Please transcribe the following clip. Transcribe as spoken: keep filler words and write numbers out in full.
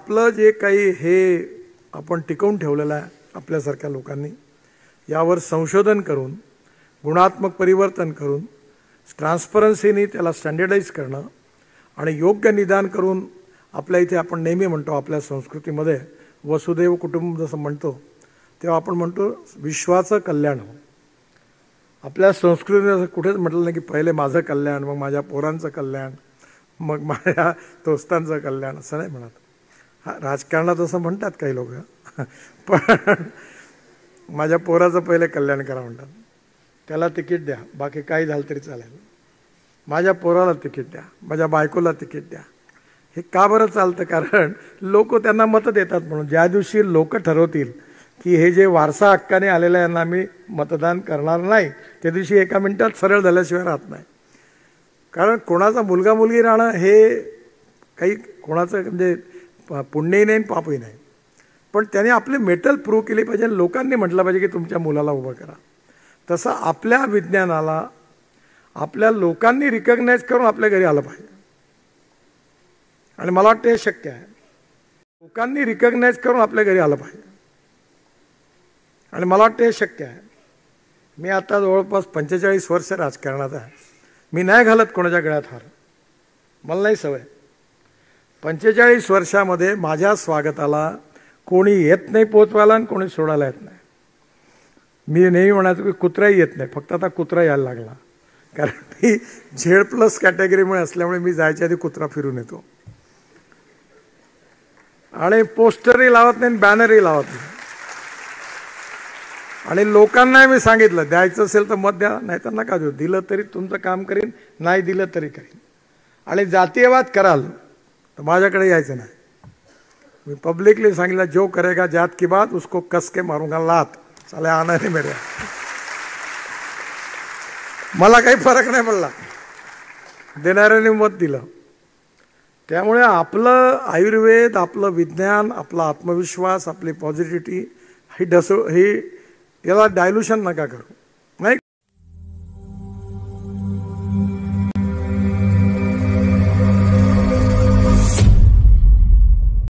आपलं जे काही हे आपण टिकवून ठेवलेलं आहे आपल्यासारख्या लोकांनी, यावर संशोधन करून गुणात्मक परिवर्तन करून ट्रान्सपरन्सीनी त्याला स्टँडर्डाइज करणं आणि योग्य निदान करून आपल्या इथे आपण नेहमी म्हणतो आपल्या संस्कृतीमध्ये वसुदैव कुटुंब जसं म्हणतो तेव्हा आपण म्हणतो विश्वाचं कल्याण हो. आपल्या संस्कृतीने असं कुठेच म्हटलं नाही की पहिले माझं कल्याण, मग माझ्या पोरांचं कल्याण, मग माझ्या दोस्तांचं कल्याण, असं नाही म्हणत. हा राजकारणात असं म्हणतात काही लोक, पण माझ्या पोराचं पहिले कल्याण करा म्हणतात. त्याला तिकीट द्या, बाकी काही झालं तरी चालेल, माझ्या पोराला तिकीट द्या, माझ्या बायकोला तिकीट द्या. हे का बरं चालतं? कारण लोक त्यांना मतं देतात म्हणून. ज्या दिवशी लोक ठरवतील की हे जे वारसा हक्काने आलेलं यांना आम्ही मतदान करणार नाही, त्या दिवशी एका मिनिटात सरळ झाल्याशिवाय राहत नाही. कारण कोणाचा मुलगा मुलगी राहणं हे काही कोणाचं म्हणजे पुण्यही नाही पापही नाही, पण त्याने आपले मेटल प्रूव्ह केली पाहिजे. लोकांनी म्हटलं पाहिजे की तुमच्या मुलाला उभं करा. तसं आपल्या विज्ञानाला आपल्या लोकांनी रिकग्नाइज करून आपल्या घरी आलं पाहिजे. आणि मला वाटतं हे शक्य आहे. लोकांनी रिकग्नाइज करून आपल्या घरी आलं पाहिजे आणि मला वाटतं हे शक्य आहे. मी आता जवळपास पंचेचाळीस वर्ष राजकारणात आहे. मी नाही घालत कोणाच्या गळ्यात हार, मला नाही सवय. पंचेचाळीस वर्षामध्ये माझ्या स्वागताला कोणी येत नाही पोचवायला आणि कोणी सोडायला येत नाही. मी नेहमी म्हणायचो की कुत्राही येत नाही, फक्त आता कुत्रा यायला लागला. कारण मी झेड प्लस कॅटेगरीमुळे असल्यामुळे मी जायच्या आधी कुत्रा फिरून येतो आणि पोस्टरही लावत नाही, बॅनरही लावत नाही. आणि लोकांनाही मी सांगितलं द्यायचं असेल तर मत द्या, नाही तर नका देऊ. दिलं तरी तुमचं काम करीन, नाही दिलं तरी करीन. आणि जातीयवाद कराल तर माझ्याकडे यायचं नाही. मी पब्लिकली सांगितलं जो करेगा जात की बात उसको कस के मारूंगा लात, साले आना नहीं मेरे. मला काही फरक नाही पडला, देणाऱ्याने मत दिलं. त्यामुळे आपलं आयुर्वेद, आपलं विज्ञान, आपला आत्मविश्वास, आपली पॉझिटिव्हिटी ही डसो ही याला डायल्युशन नका करू.